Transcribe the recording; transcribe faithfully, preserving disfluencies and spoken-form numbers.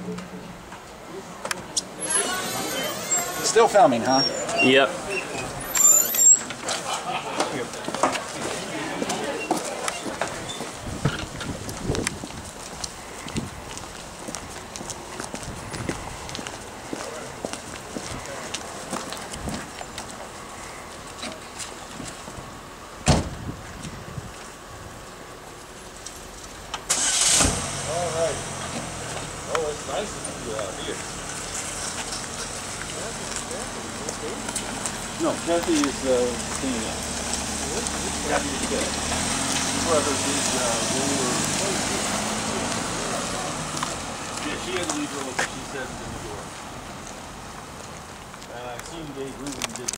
Still filming, huh? Yep. Nice to see you out here. No, Kathy is uh, cleaning up. Kathy is dead. Whoever did uh, roller. Yeah, she had to leave early because she said it in the door. And I've seen Dave Rubin did.